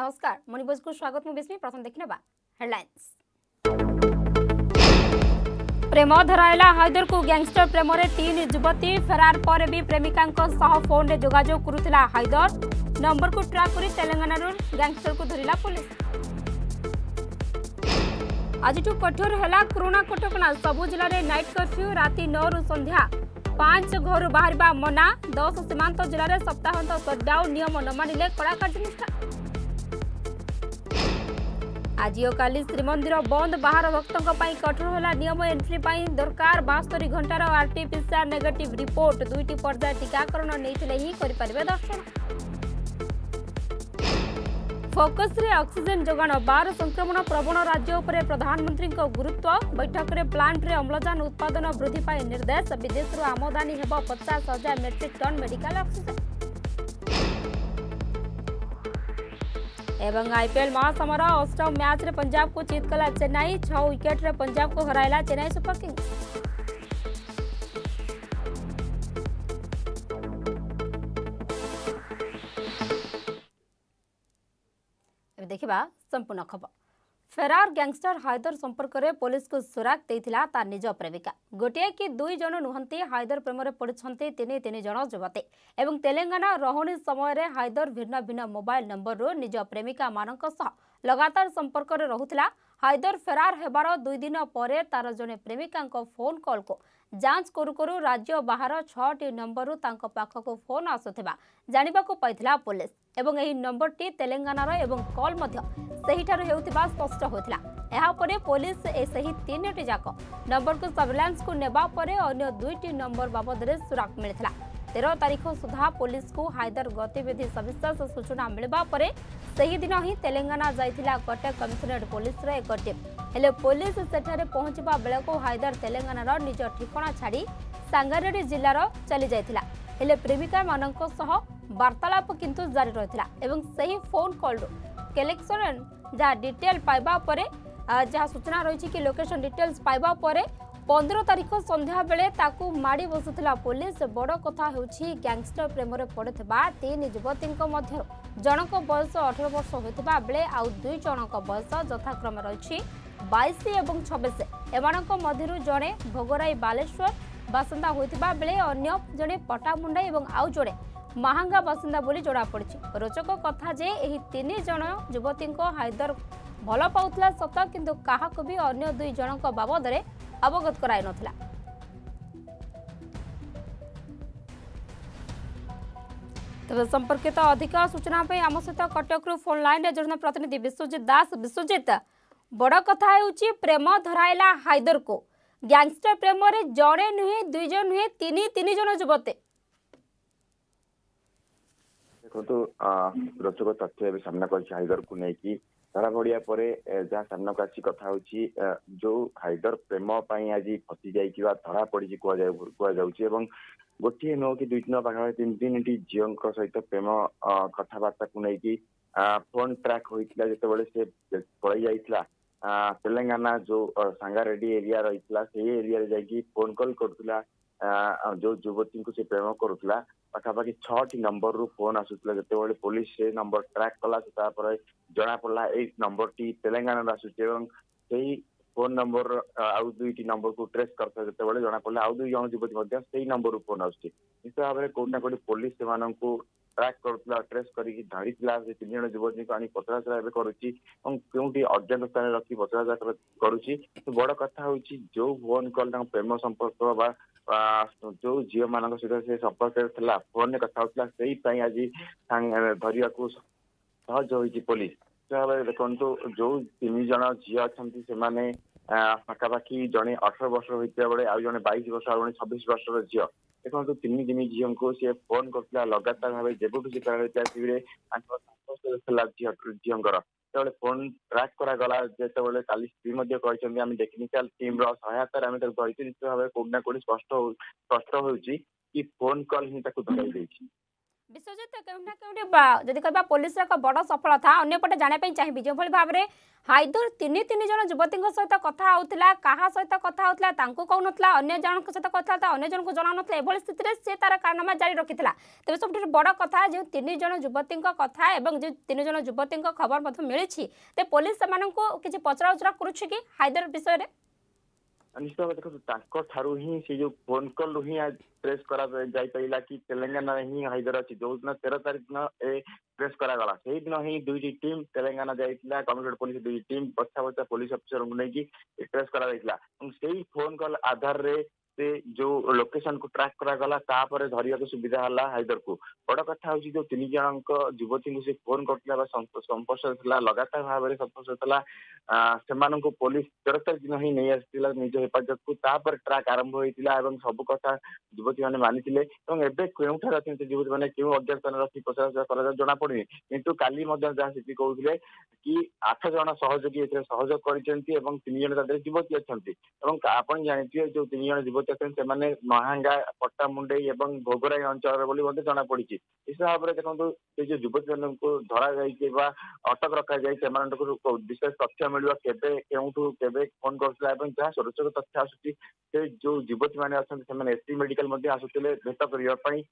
नमस्कार मणिबोज को स्वागत मु बिस्मी प्रथम देखिनेबा हेडलाइंस। प्रेम धराइला हैदर को गैंगस्टर प्रेम रे 3 युवती फरार पर भी प्रेमिका सह फोन रे जोगाजोग करुथिला हैदर नंबर को ट्रैक करी तेलंगाना रो गैंगस्टर को धरिला पुलिस। आज कठोर है कोरोना कटकणा सबु जिले में नाइट कर्फ्यू राति 9 रु संध्या 5 घर बाहर मना 10 सीमांत जिले में सप्ताहांत सटडाउन नियम न मानिले कड़ा कार्यानुष्ठान। आज काली श्रीमंदिर बंद बाहर भक्तों कठोर है नियम एंट्री दरकार 72 घंटार आरटीपीसीआर नेगेटिव रिपोर्ट 2टी पर्याय टीकाकरण नहीं ही करें दर्शन। फोकस रे ऑक्सीजन जोगाण 12 संक्रमण प्रवण राज्य उपरे प्रधानमंत्री गुरुत्व बैठक रे प्लांट रे अम्लजान उत्पादन वृद्धि पाई निर्देश विदेश आमदानी हेब 50,000 मेट्रिक टन मेडिकल ऑक्सीजन। एवं आईपीएल महासमर अष्टम मैच रे पंजाब को जीत कला चेन्नई 6 विकेट रे पंजाब को हराइला चेन्नई सुपर किंग्स। देखिबा संपूर्ण खबर। फेरार गैंगस्टर हैदर संपर्क में पुलिस को सुराग देइथिला तार निज प्रेमिका गोटे कि 2 जन नुहंती हैदर प्रेम में पड़छंती 3 जन युवती एवं तेलंगाना रहुणी समय रे हैदर भिन्न भिन्न मोबाइल नंबर रो निज प्रेमिका मानक सह लगातार संपर्क में रहुथिला। हैदर फेरार हेबार 2 दिन पर तार जने प्रेमिका फोन कॉल को जांच करू करू राज्य बाहर 6टी नंबर रु तांको पाखको फोन आसुथिबा जानिबाको पाइथिला पुलिस एवं एही नंबरटी तेलंगानार एवं कॉल मध्य सेहिठारु हेउथिबा स्पष्ट होथिला। एहा परे पुलिस सही 3टी जाक नंबर को सर्वेलांस को नेबा परे अन्य 2टी नंबर बाबद रे सुराग मिलिथिला। 13 तारीख सुधा पुलिस को हैदर गतिविधि सविशेष सूचना मिलबा परे सही दिन ही तेलंगाना जाइथिला कटक कमिश्नरेट पुलिस रे एक टीम हेले पुलिस सेठारे पहुंचबा बेले को हैदर तेलंगाना निज ठिकाना छाड़ी सांगारेड्डी जिल्लार चली जाइथिला हेले प्रेमिका मानक सह वार्तालाप किंतु जारी रहिथिला एवं सही फोन कॉल कलेक्शन जहाँ डिटेल पाइबा परे जहाँ सूचना रही कि लोकेशन डिटेल्स पाइबा परे 15 तारीख संध्या बेले ताकू माड़ी बसुथिला पुलिस। बड़ कथा हेउछि गैंगस्टर प्रेम रे पड़िथिबा 3 युवती मध्य जनक बयस 18 वर्ष होइथिबा बेले आउ 2 जनक बयस यथाक्रम रही 22 एवं 26 एमानक मध्यरु जणे भोगराई बालेश्वर बासिंदा होइथिबा बेले अन्य जणे पटामुंडा एवं आउ जणे महांगा बासिंदा बोली जणा पड़िछि। रोचक कथा जे एही 3 जण युवती हैदर भल पाउथला सत किंतु काहाको भी अन्य 2 जनक बाबद रे अवगत कराई नथिला। तबे संपर्कित अधिक सूचना पे आम सहित कटक रु फोन लाइन रे जोड़ना प्रतिनिधि विश्वजीत दास। विश्वजीत बड़ कथा हेउछि प्रेम धराइला हैदर को गैंगस्टर प्रेम रे जणे नुहे 2 जण नुहे 3 जण युवती देखो रोचक तथ्य सामना कर हैदर को लेकिन धरा पड़ा पर जहाँ सामना को आसी कथा जो हैदर प्रेम आज फसी जा धरा पड़ी कहुँ गोटे नुह कि 2 दिन पाखा 3 झील सहित प्रेम कथबार्ता को लेकिन फोन ट्रैक होता जिते से पलि जाइला तेलंगाना जो सांगारेड्डी एरिया रही से एरिया जाकि फोन कॉल करुला जो युवती को से प्रेम करुला पाखापाखि 6टी नंबर रु फोन आसूला जिते पुलिस से नंबर ट्रैक कला जना पड़ा ये नंबर टी तेलंगाना आसूसी फोन नंबर आउ 2टी नंबर को ट्रेस करता जिते जना पड़ा आउ 2 जन युवती से नंबर रु फोन आसूसी निश्चित भाव में कौटना कौटी पुलिस से ट्रैक करुला ट्रेस करके धरी 3 जन युवती को आनी पचराचरा क्योंकि अर्जेंट स्थान रखी पचराचरा करुच्ची। तो बड़ कथा हूँ जो फोन कॉल प्रेम संपर्क जो झील मान सहित से संपर्क फोन कथा होता से आज धरने को सहज हो पुलिस। देखो जो 3 जन झी अच्छा से पाखापाखि जड़े 18 वर्ष होता बेले आउ जड़े 22 वर्ष आ 26 वर्ष झील देखो 3 झील को सी फोन कर लगातार भाव जेबू से झीलर जो फोन ट्रैक करागला जिते काली स्त्री कहते टेक्निकाल टीम सहायतार आम धरती निश्चित भाव कौटना कौटी स्पष्ट हो कि फोन कॉल ही धराई। विश्वजित जदि कह पुलिस एक बड़ सफलता अंपटे जानापी चाहिए जो भाव में हाइदर तीन तीन जन युवती सहित कथा होता क्या सहित कथा होता कहून अन्य जन सहित कथा अन्य जन को जना ना स्थित से तार कारनामा जारी रखी तेज सब बड़ कथा जो तीन जन युवती कथा और जो तीन जन युवती खबर मिली पुलिस से किसी पचरा उचरा करुच्ची हाइदर विषय में निश्चित भाव देखो ठारू ही से जो फोन कॉल रू ही ट्रेस करा जाई पाइला कि तेलंगाना ही हाइदर अच्छी जो दिन 13 तारीख दिन ट्रेस करागला से दिन ही दुईटी टीम तेलंगाना जाइला कमिशनरेट पुलिस दुई टीम बछा बछा पुलिस अफिसर को लेकिन ट्रेस करा से फोन कॉल आधार रे से जो लोकेशन को ट्रैक करागला तापर धरिया को सुविधा है हाइदर को बड़ कथा हूँ जो तीन जन युवती को से फोन करता संपर्श लगातार भाव में संपर्श से पुलिस 13 तारीख दिन ही नहीं आसाला निज हेफाजत को तापर ट्रैक आरंभ होता है सब कथा युवती मैंने मानी केउठार अच्छा युवती मैंने क्यों अज्ञात स्थान रखी पचरा जना पड़े किंतु काली जहाँ सीपी कहते कि 8 जन सहयोगी सहयोग कर 3 जन युवती अच्छा आप जानते जो 3 जन युवती अच्छा महांगा पट्टामुंडई और भोगराई अंचल जना पड़ी इस भाव में देखो से जो युवती मान को धरा जा अटक रखा जाए विशेष तथ्य मिलवा केवे फोन कर जहाँ सुरक्षित तथ्य आसूसी से जो युवती मैंने अच्छा एसटी मेडिकल आसुले भेट करने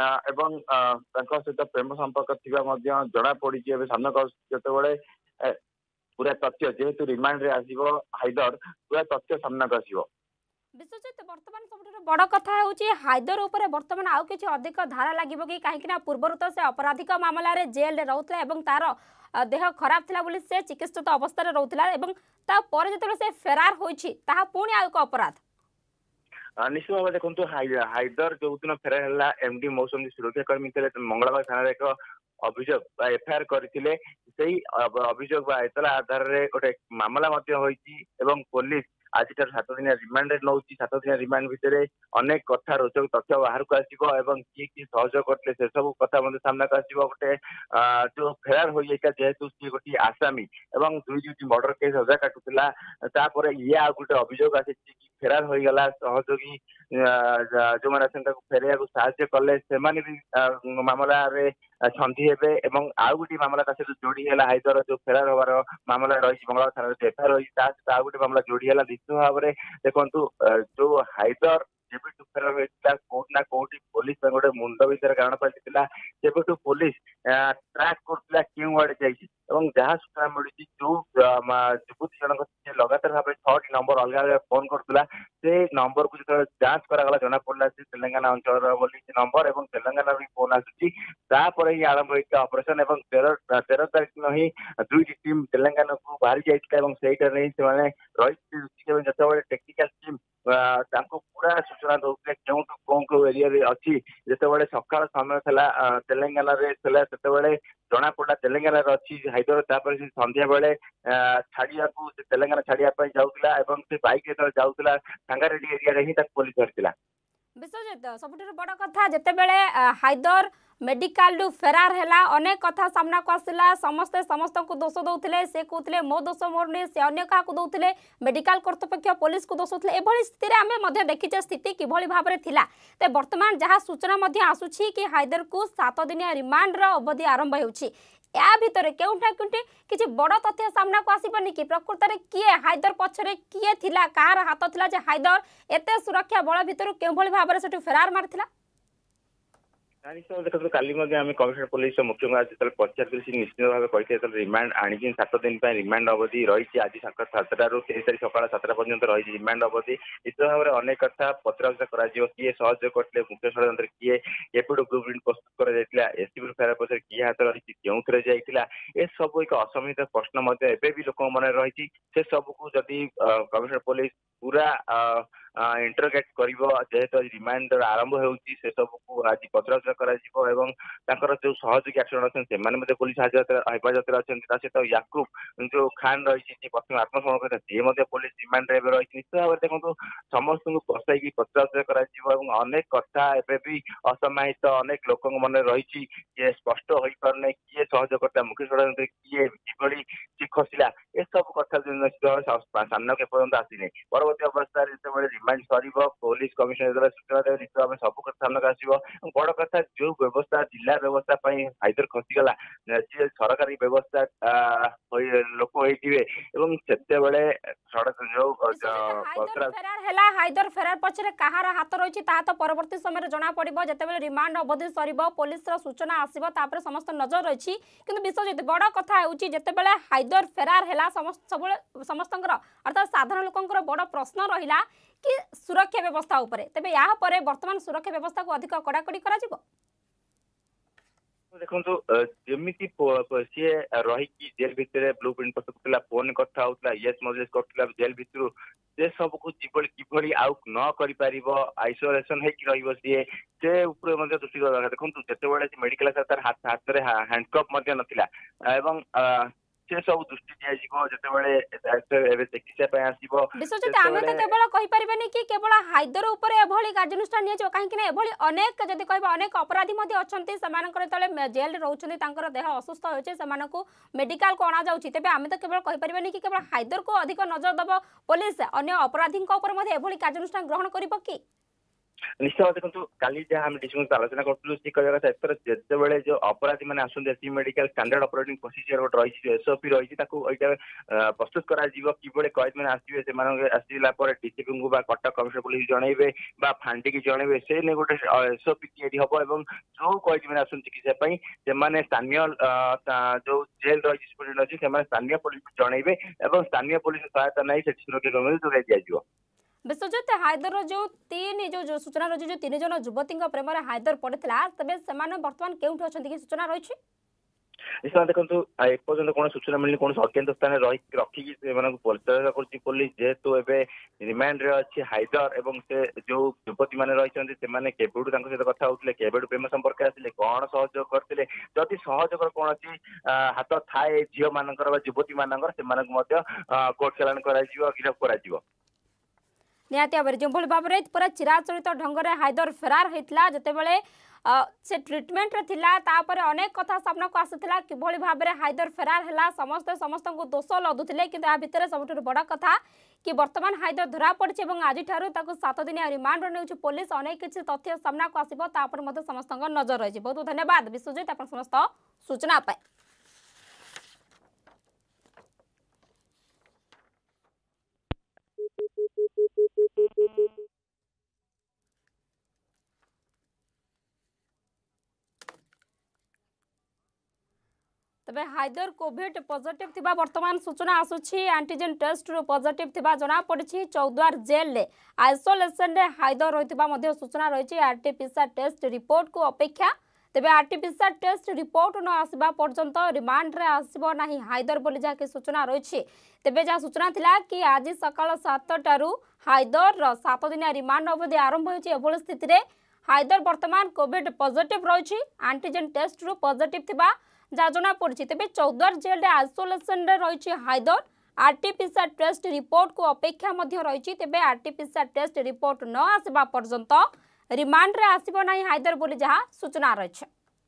सहित प्रेम संपर्क थी जना पड़ी सामना जिते पूरा तथ्य जेहेतु रिमांड रे आसीबो हाइदर पूरा तथ्य सामना को आसीबो विश्वजित बर्तमान सब बड़ कथा हूँ हाइदर उपर बर्तमान आउ कि अधिक धारा लगे कि कहीं पूर्वर तो से आपराधिक मामलें जेल रोला और तार देह खराब थिला बोली से चिकित्सित अवस्था रोला जो से फेरार होती पुणी आउ एक अपराध निश्चित भाव देखो हाइदर जो दिन फेरार है एमडी मौसम सुरक्षा कर्मी थे मंगलवार थाना एक अभियोग एफआईआर करते अभियोग एतला आधार में गोटे मामला पुलिस आज 7 दिन रिमांड नौ 7 दिन रिमांड भितर अनेक कथा रोचक तथ्य बाहर को आसो किए किए सहयोग करते से सब कथा सामना को आसो गोटे जो फेरार हो जाता जेहेतु सी गोटे आसामी और दुईटी मर्डर केस सजा काटुला ये आ गोटे अभियोग आसी फेरार हो गला सहयोगी जो मैंने फेरैया साहय कले से मामला छंदी हेबे एवं आउ गोटे मामला सहित जोड़ी है हाइदर जो फेरार होवार मामला रही मंगलवार थाना एफआईआर रही आउ गोटे मामला जोड़ी है निश्चित भाव में देखु जो हाइदर जब फेरार होता कौटना कौटी पुलिस गोटे मुंड भर कारण पाइला जब पुलिस ट्रैक कर क्यों आड़े जाइए जहाँ सूचना मिली जो युवती जनक लगातार भाव 6 नंबर अलग अलग फोन करता से नंबर को जो जांच कराला जना पड़ा तेलंगाना अंचल बोली नंबर और तेलंगाना भी फोन आसूसी ही आरंभ होता ऑपरेशन 13 तारीख दिन ही दुईटी टीम तेलंगाना को बाहरी जाता रही जो टेक्निकल टीम पूरा सूचना दौते क्यों कौन एरिया अच्छी जिते सकाल समय था तेलंगाना से जना पड़ा तेलंगाना अच्छी हाइदर संध्या बेले छाड़िया तेलंगाना छाड़िया जाऊला से बाइक जो जाऊला सांगारेड्डी एरिया ही पुलिस धरती विश्वजित सब बड़ कथा जिते बड़े हाइदर मेडिकल फेरार है अनेक कथा सामना को आसला समस्ते समस्त को दोष दौले से कहते मो दोष मोर नहीं से अन्य क्या दौले मेडिकल कर्तृपक्ष पुलिस को दोष दौले एभली स्थिति आम देखीचे स्थिति किभली भाव में थिला ते वर्तमान जहाँ सूचना आसूची कि हाइदर को 7 दिनिया रिमांड अवधि आरंभ होउछि या भितर केउठा केउठी किछि बड़ तथ्य सामना को आसीबनी कि प्रकृत में किए हाइदर पछरे किए थिला कार हाथ थिला जे हाइदर एते सुरक्षा बल भितर केउभली भाव में सेठु फेरार मारथिला देखो काली कमिशनर पुलिस मुख्य जो पचार निश्चित भाव कहते रिमांड आनी 7 दिन रिमांड अवधि रही आज 7 रू 23 तारीख सकाल 7टा पर्यटन रही रिमांड अवधि निश्चित भाव में अनेक कथा पचराउचरा कर किए सहयोग करते मुख्य षड्यंत्र किए एपटू ब्लू प्रिंट प्रस्तुत कर एसपी फेरार पचर किए हाथ रही क्यों जाइला ए सब एक असमित प्रश्न एवं लोक मन रही से सबको जदि कमिशनर पुलिस पूरा इंटरोगेट जेहेतु रिमांड आरंभ होती से सबको आज पचराउचरा कर जो सहयोगी 8 जन अच्छे पुलिस हेफाजत अच्छा सहित याकूब जो खान रही प्रथम आत्मसमर्पण करता सी पुलिस रिमांड रही निश्चित भाव में देखो समस्त को बसाई पचराउचरा कर अनेक कथा एवं असमाहित अनेक लोक मन रही स्पष्ट हो पारना किए सहयोग करता मुख्य षड्यंत्र किए किभली सी खसला ए सब कथा निश्चित भाव सामना के पर्यंत आसीनी परवर्ती अवस्था जो रिमांड सर पुलिस कमिशनर सूचना देवे निश्चित भाव सब कथा सामना आसो बड़ कथा जो व्यवस्था जिला व्यवस्था हाइदर खसीगला सी सरकारी व्यवस्था लोक होते से सड़क जो हाइदर फेरार पछरे कहार हाथ रही तो परवर्ती समय जना पड़ो जिते रिमांड अवधि सर पुलिस सूचना आसो तापर समस्त नजर रही कि विश्वजित बड़ कथा होते हाइदर फेरार है समस्त अर्थात साधारण लोकंर बड़ प्रश्न रहा कि सुरक्षा व्यवस्था उपरे तेबे यहाँ पर वर्तमान सुरक्षा व्यवस्था को अधिक कड़ाकड़ी करा देखो जमी सी रही जेल भितर ब्लू प्रिंट पसंद फोन कथा होता येस मजेस कर जेल भितर से सब को कि आउ न कर आइसोलेसन सी दृष्टि देखो जिते मेडिकल तार हाथ में हैंडकफ नाला से सब दृष्टि दिज्व चिकित्सा आसो विश्वजित आम तो केवल कहीपरि कि केवल हाइदर उपर एभली कार्यानुष्ठान कहीं अनेक जदि कह अनेक अपराधी जो जेल रोचे देह असुस्थ हो मेडिकल को अणा तेज आम तो केवल कहीपरि कि केवल हाइदर को अधिक नजर दब पुलिस अन्य अपराधी एभली कार्यानुष्ठान ग्रहण कर निश्चय देखो काली जहाँ हम डिस्कशन आलोचना करूँ सी कह एथर जिते जो अपराधी मैंने आसती मेडिकल स्टैंडर्ड ऑपरेटिंग प्रोसीजर गोटे रही एसओपी रही प्रस्तुत कर कैद मैंने आसवे आसला डीसीपी को कटक कमिशनर पुलिस जनइबे फांडी की जनइबे से नहीं गोटे एसओपी हम जो कैद मैंने आस चिकित्सा स्थानीय जो जेल रही सुपरिटेडेंट अच्छी स्थानीय पुलिस जनइबे स्थानीय पुलिस सहायता नहीं सुरक्षा कर्मी जोगाई दिज्व विश्वजित हाइदर जो सूचना रही जो 3 जन युवती प्रेम हाइदर पड़ता तेज से बर्तमान केउठी अच्छा कि सूचना रही निश्चय देखो एपर्तन कौन सूचना मिलनी कौन अज्ञात स्थान रखिकी परिचर्या कर पुलिस जेहेतु एवं रिमांड रे अच्छी हाइदर एवं से जो युवती मैंने रही केबेठू सहित कथा होते केबेठू प्रेम संपर्क आसिले कौन सहयोग करते जदि सहयोग कौन अच्छी हाथ थाए झील मान युवती मान से कोर्ट चालान गिरफ कर निहाती भाव जो भाव में पूरा चिराचरित ढंग से हाइदर फेरार होता जितेबाला से ट्रिटमेंट तापर अनेक कथा सामना को आसाला कि भाव में हाइदर फेरार है समस्त को दोष लदुले कि भितर सब बड़ कथा कि वर्तमान हाइदर धरा पड़ी आज 7 दिनिया रिमांड ने पुलिस अनेक किसी तथ्य सामना को आसपर समस्त नजर रही बहुत बहुत धन्यवाद विश्वजित आप समस्त सूचना पाए तबे हाइदर कोविड पॉजिटिव थिबा वर्तमान सूचना आसुछि एंटीजन टेस्ट रो पॉजिटिव थिबा जना पड़छि चौद्वार जेल ले आइसोलेशन रे हाइदर रहितबा मध्ये सूचना रहिछि आरटीपीसीआर टेस्ट रिपोर्ट को अपेक्षा तेबे आरटीपीसीआर टेस्ट रिपोर्ट न आसीबा पर्यंत रिमांड रे आसीबो नाही हाइदर बोली जाके सूचना रहिछि तेबे जा सूचना थिला कि आज सकाळ 7 टारू हाइदर रो 7 दिन रिमांड अवधि आरंभ होछि एभल स्थिति रे हाइदर वर्तमान कोविड पॉजिटिव रहिछि एंटीजन टेस्ट रो पॉजिटिव थिबा जना पड़ी तेज चौद्वार जेल रे आइसोलेशन रे रही हाइदर आरटीपीसीआर टेस्ट रिपोर्ट को अपेक्षा रही तेज आरटीपीसीआर टेस्ट रिपोर्ट न आसवा पर्यंत रिमांड रे आसीबो नाही हाइदर बोली जहाँ सूचना रही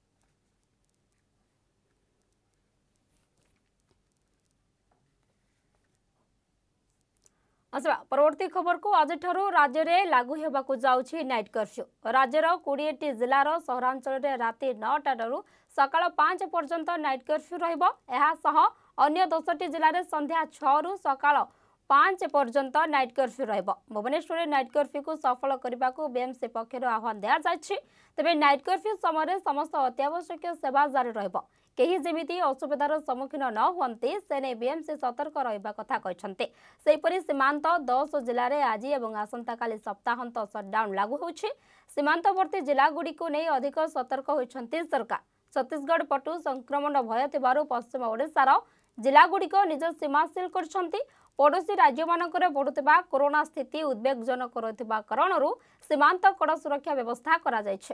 आसवा परवर्ती खबर को आज राज्य में लागू होगा जाऊँगी नाइट कर्फ्यू राज्यर 20टी जिलार सहरांचल राति 9टा सकाळ 5 पर्यंत नाइट कर्फ्यू रहा अन्य 10टी जिले में संध्या 6 रु सकाळ 5 पर्यंत night curfew Bhubaneswar night curfew को सफल करने को बीएमसी पक्षर आह्वान दिया तेज नाइट कर्फ्यू समय समस्त अत्यावश्यक सेवा जारी रही जमी असुविधार सम्मुखीन न होती से नहीं बीएमसी सतर्क रहा कथा कहते सेहीपरि सीमांत 10 जिले में आज और आसंता काली सप्ताहांत सटडाउन लागू होछि सीमांतवर्ती जिलागुड़ी को नहीं अधिक सतर्क होइछन्ति सरकार छत्तीसगढ़ पटु संक्रमण भय थिबारु पश्चिम ओडिशार जिलागुड़िक निज सीमा सील करछन्ति पड़ोशी राज्य मानकरे बढ़ुथिबा कोरोना स्थिति उद्वेगजनक रहिथिबा कारणरू सीमांत कड़ सुरक्षा व्यवस्था करा जायछे।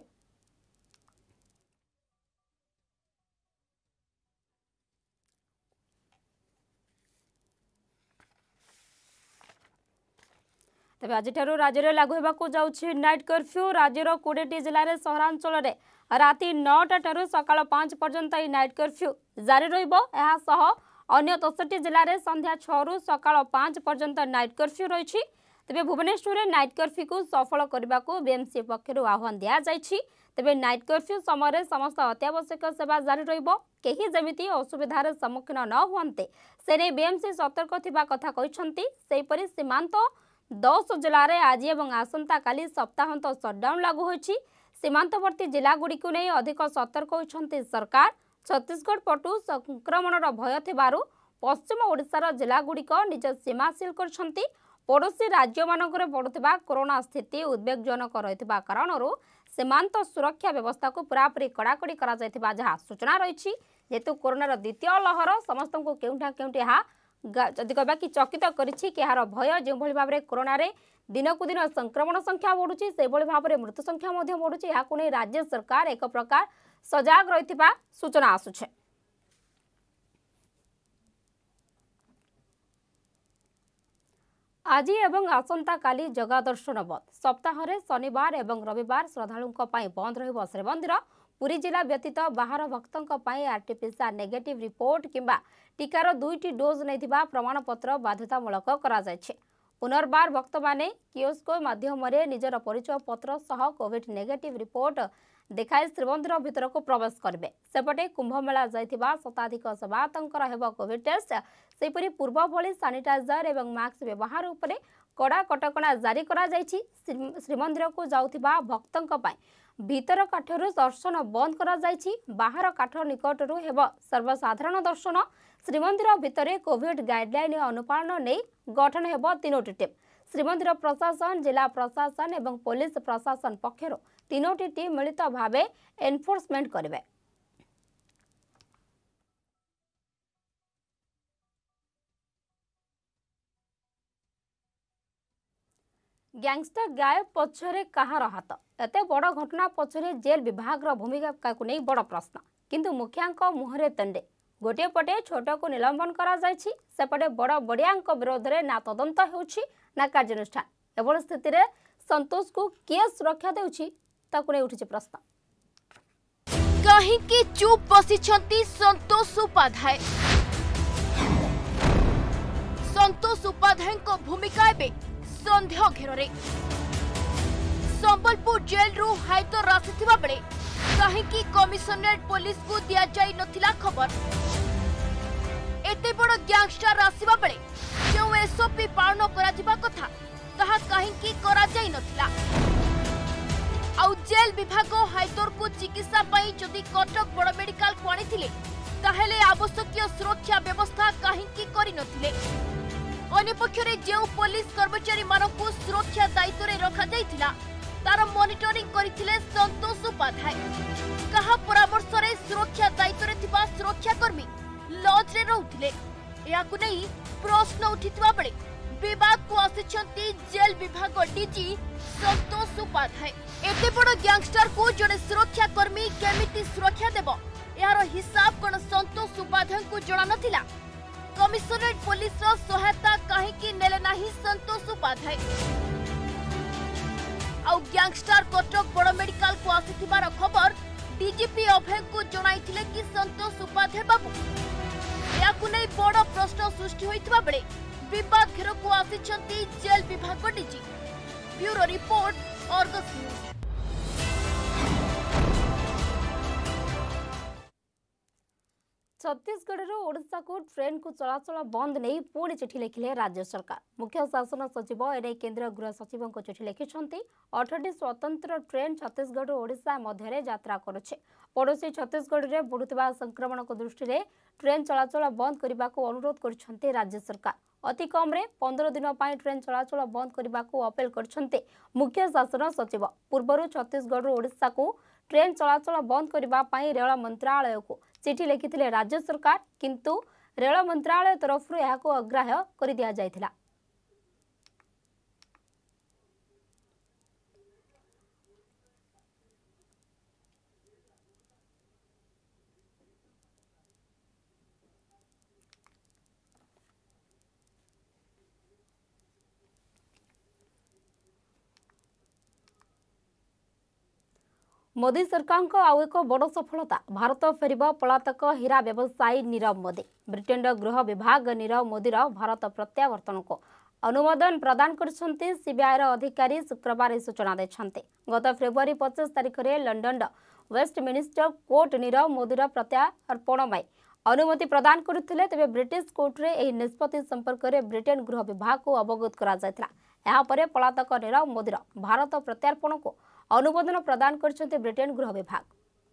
तेज आज राज्य में लागू होगा जाऊँगी नाइट कर्फ्यू राज्यर 20टी जिले में सहरांचल में राति 9टा सकाळ 5 पर्यंत नाइट कर्फ्यू जारी रहा अन्य 10टी जिले में संध्या 6 रु सकाळ 5 पर्यंत नाइट कर्फ्यू रही तेबे भुवनेश्वर में नाइट कर्फ्यू को सफल करने को बीएमसी पक्षर आह्वान दि जाइछि। तेबे नाइट कर्फ्यू समय समस्त अत्यावश्यक सेवा जारी रहिबो। केही जमिति असुविधार सम्मुखीन न हुअन्ते से नै बीएमसी सतर्क थिबा कथा कहिसंती। सेहिपरि सीमांत 10 जिले में आज एवं आसंता काली सप्ताहांत सटडाउन लागू होइछि। सीमांतवर्ती जिलागुड़िक नहीं अधिक सतर्क होइछंती सरकार। छत्तीसगढ़ पटु संक्रमणर भय थिबारु पश्चिम ओडिशार जिलागुड़िक निज सीमा सील करछंती। पड़ोशी राज्य मानकरे बढ़ुथिबा कोरोना स्थिति उद्वेगजनक रहिथिबा कारणरू सीमांत सुरक्षा व्यवस्था को पूरापूरी कड़ाकड़ी करा जायथिबा जहा सूचना रहिछि। जेतु कोरोनार द्वितीय लहर समस्त को केउठा केउठी जदि कहबा कि चकित करिछि कि यार भय जो भाव में कोरोना रे दिनकू दिन संक्रमण संख्या बढ़ुछि से भाव में मृत्यु संख्या मध्य बढ़ुछि। याकू नै राज्य सरकार एक प्रकार सजाग रहिथिबा सूचना आसुछे। आज एवं आसंता काली जगा दर्शन बंद। सप्ताह शनिवार एवं रविवार श्रद्धालुओं बंद रहिबो श्रीमंदिर। पुरी जिला व्यतीत बाहर भक्तों आरटीपीसीआर नेगेटिव रिपोर्ट किंबा टीकार 2टी डोज नहीं प्रमाणपत्र बाध्यतामूलक करा जायछि। पुनर्बार भक्त माने कियोस्क माध्यम निजर परिचय पत्र सह कोविड नेगेटिव रिपोर्ट देखाई श्रीमंदिर भितर को प्रवेश करेंगे। सेपटे कुंभमेला जाइथिबा शताधिक सेवायतंकर हेबो कोविड टेस्ट। सेपरि पूर्व भली सैनिटाइजर एवं मास्क व्यवहार उपरे कड़ा कटकणा जारी करा जायछि। श्रीमंदिर को जाउथिबा भक्तों पाई भीतर काठरू दर्शन बंद करा जायछि। बाहर काठ निकटरू हेबो सर्वसाधारण दर्शन। श्रीमंदिर भितर कोविड गाइडलाइन अनुपालन नहीं गठन हेबो 3टी टीम। श्रीमंदिर प्रशासन जिला प्रशासन एवं पुलिस प्रशासन पक्षर 3टी टीम मिलित भावे एनफोर्समेंट करेंगे। गैंगस्टर गायब पछरे कहार हाथ? एते बड़ घटना पछरे जेल विभाग भूमिका को नहीं बड़ प्रश्न। किंतु मुखिया मुहरे तंडे। गोटे पटे छोट को निलंबन करा जायछि, सेपटे बड़ बड़िया विरोध में ना तदंत होउछि ना कार्यानुष्ठान। एभଳି स्थिति संतोष को किए सुरक्षा देउछि ताकु नै उठिछि प्रश्न। कहीं चुप बसिछंती संतोष उपाध्याय। संतोष उपाध्याय को भूमिका एबे संदेह घेर। संबलपुर जेल रु हाइतर आसिथिबा बेले कहीं कमिशनरेट पुलिस को दिया जाई नथिला खबर। एते बड़ गैंगस्टर आसीबा बेले जो एसओपी पालन करा जिबा कथा ताहा कहीं करा जाई नथिला। आउ जेल विभाग हाइतर को चिकित्सा पाई जदि कटक बड़ मेडिकल को आनिथिले ताहेले आवश्यक सुरक्षा व्यवस्था कहीं करि नथिले। अन्यपक्षरे जो पुलिस कर्मचारी मानकु सुरक्षा दायित्व रे रखा जाइथिला तार मॉनिटरिंग करथिले संतोष उपाध्याय। कहा परामर्श रे सुरक्षा दायित्व रे थिबा सुरक्षाकर्मी लॉज रे रहउथिले। याकु नै प्रश्न उठितबा बेले विवाद को आसिछंती जेल विभाग डीजी संतोष उपाध्याय। एते बड़ गैंगस्टर को जड़े सुरक्षाकर्मी केमिति सुरक्षा देबो यार हिसाब कोन संतोष उपाध्याय को जणा नथिला। कमिशनरेट पुलिस रो सहायता कहीं नेले नाही संतोष उपाध्याय। आउ गैंगस्टर कटक बड़ मेडिकल को आसिथिबार खबर डीजीपी अभय को जणाइथिले कि संतोष उपाध्याय बाबू। याकु नै बड़ प्रश्न सृष्टि होइतबा बेले विवाद घेर को आसिछंती जेल विभाग DG. Bureau report Argus news. Chhattisgarh Odisha को ट्रेन को चलाचल बंद नहीं पुणी चिठी लिखिले राज्य सरकार। मुख्य शासन सचिव एने केंद्र गृह सचिव को चिठी लिखिछंती। 8टी स्वतंत्र ट्रेन छत्तीसगढ़ ओडिशा मध्य यात्रा करुछे। पड़ोशी छत्तीसगढ़ में बढ़ुवा संक्रमण को दृष्टि में ट्रेन चलाचल बंद करने को अनुरोध करछंती राज्य सरकार। अति कम रे 15 दिन पर ट्रेन चलाचल बंद करने को अपील करछंती मुख्य शासन सचिव। पूर्व छत्तीसगढ़ ओडिशा को ट्रेन चलाचल बंद करने रेल मंत्रालय को चिठी लिखिथिले राज्य सरकार, किंतु रेल मंत्रालय तरफ यह अग्राह्य कर दिया जायथिला। मोदी सरकार को आउ एक बड़ सफलता। भारत फेरिब पलातक हीरा व्यवसायी नीरव मोदी। ब्रिटेन गृह विभाग नीरव मोदीर भारत प्रत्यावर्तन को अनुमोदन प्रदान करछन्ते सीबीआई अधिकारी शुक्रवार सूचना देछन्ते। गत फेब्रुआरी 25 तारिख में लंडन वेस्टमिनिस्टर कोर्ट नीरव मोदीर प्रत्यार्पण में अनुमति प्रदान करथिले। तेबे ब्रिटिश कोर्ट रे एही निष्पत्ति संपर्क में ब्रिटेन गृह विभाग को अवगत करा जायतिला। एहा परे पलातक नीरव मोदीर भारत प्रत्यार्पण को अनुमोदन प्रदान करछन्ते ब्रिटेन गृह विभाग।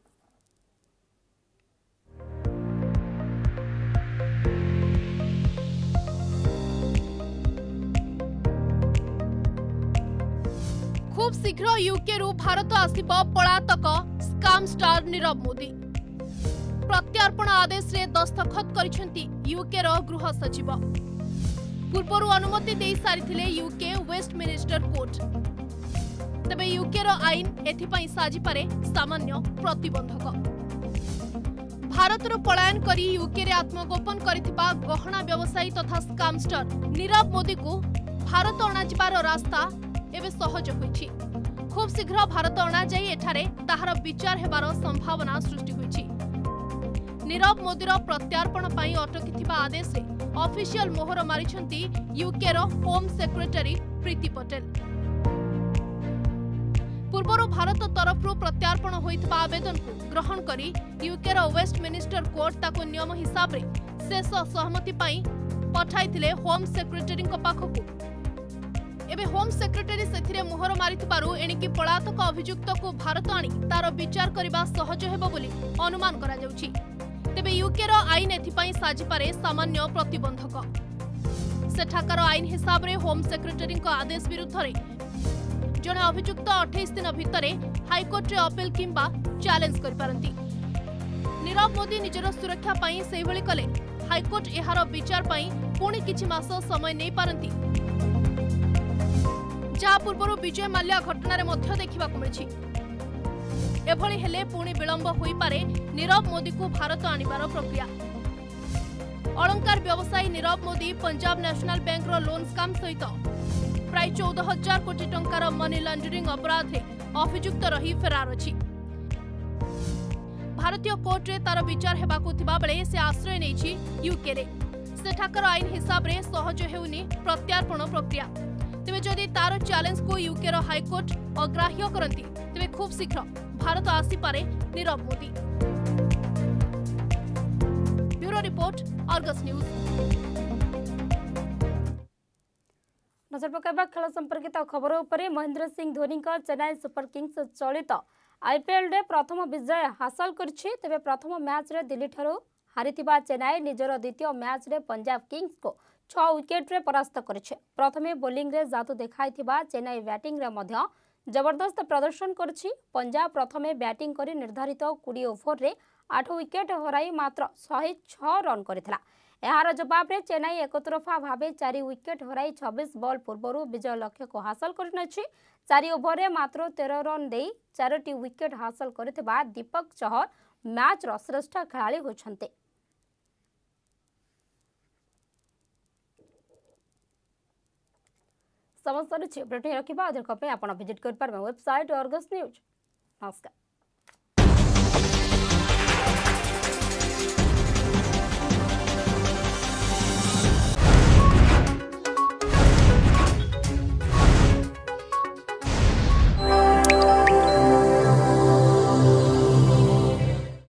खूब शीघ्र यूके रु भारत आसिब पलातक स्काम स्टार नीरव मोदी। प्रत्यार्पण आदेश रे दस्तखत करिसेंती यूके रो गृह सचिव। पूर्वरु अनुमति दे सारिथिले यूके वेस्टमिनिस्टर कोर्ट। तबे यूके रो आईन एथिपई साजी पारे सामान्य प्रतिबंधक। भारत रो पलायन करी यूके रे आत्मगोपन करिथिबा गहना व्यवसायी तथा स्कामस्टर नीरव मोदी को भारत अणाजिबार रास्ता एवं सहज होइछि। खूब शीघ्र भारत अणा जाई एठारे ताहार विचार हेबार संभावना सृष्टि होइछि। नीरव मोदीर प्रत्यार्पण पई अटकिथिबा आदेश रे ऑफिशियल मोहर मारिछंती यूके रो होम सेक्रेटरी प्रीति पटेल। पूर्वरु भारत तरफरु प्रत्यार्पण होइथिबा आवेदन को ग्रहण करी यूके रो वेस्टमिनिस्टर कोर्ट ताको नियम हिसाब रे शेष सहमति पई पठाइथिले होम सेक्रेटरी को पाखकु। एबे होम सेक्रेटरी सेथिरे मोहर मारिथिबारु एणिकी पलातक अभियुक्त को भारत आनी तार विचार करबा सहज हेबो बोली अनुमान करा जाउछि। तेबे यूके रो आईन एथिपई साजी पारे सामान्य प्रतिबंधक। सेठाकार आईन हिसाब रे होम सेक्रेटरी को आदेश विरुद्ध रे जने अभियुक्त 28 दिन भितरे हाईकोर्ट रे अपील किंबा चैलेंज करि पारंती। नीरव मोदी निजर सुरक्षा पई सेहि भली कले हाईकोर्ट एहार विचार पई पुणी किछि मास समय नै पारंती। जा पूर्व विजय माल्या घटना मध्य देखा मिली। एभली हेले पुणी विलंब होई पारे नीरव मोदी को भारत आनिबार प्रक्रिया। अलंकार व्यवसायी नीरव मोदी पंजाब नेशनल बैंक रो लोन स्काम सहित प्राय 14,000 कोटी टंकार मनी लॉन्ड्रिंग अपराध रे अभियुक्त रही फेरार अछि। भारतीय कोर्ट रे तार विचार हेबाकु थिबा बेले से आश्रय नेछि यूके रे। सेठाकर आईन हिसाब रे सहज हेउनी प्रत्यार्पण प्रक्रिया। तेबे जदि तार चैलेंज को यूके रो हाईकोर्ट अग्राह्य करंती तेबे खूब शीघ्र भारत आसी पारे Nirav Modi. Bureau report Argus news. नजर पकाइबा खेल संपर्कित खबर उपरे। महेंद्र सिंह धोनी का चेन्नई सुपर किंग्स चलित आईपीएल रे प्रथम विजय हासिल करछि। तेबे प्रथम मैच रे दिल्ली ठारू हारिथिबा चेन्नई निजर द्वितीय मैच रे पंजाब किंग्स को 6 विकेट रे परास्त करिछि। प्रथमे बोलिंग रे जादू देखाइथिबा चेन्नई बैटिंग रे मध्य जबरदस्त प्रदर्शन करछि। पंजाब प्रथमे बैटिंग करी निर्धारित 20 ओवर रे 8 विकेट हराई मात्र 106 रन करथिला। एहार जवाब रे चेन्नई एकतरफा भावे 4 विकेट हराई 26 बॉल पूर्वरु विजय लक्ष्य को हासिल करनछि। 4 ओवर रे मात्र 13 रन देई 4टी विकेट हासिल करथिबा दीपक चहर मैच रो श्रेष्ठ खेलाड़ी होछन्ते। समस्त ब्रेकिंग रखा अधिक आप विजिट कर वेबसाइट अर्गस न्यूज। नमस्कार।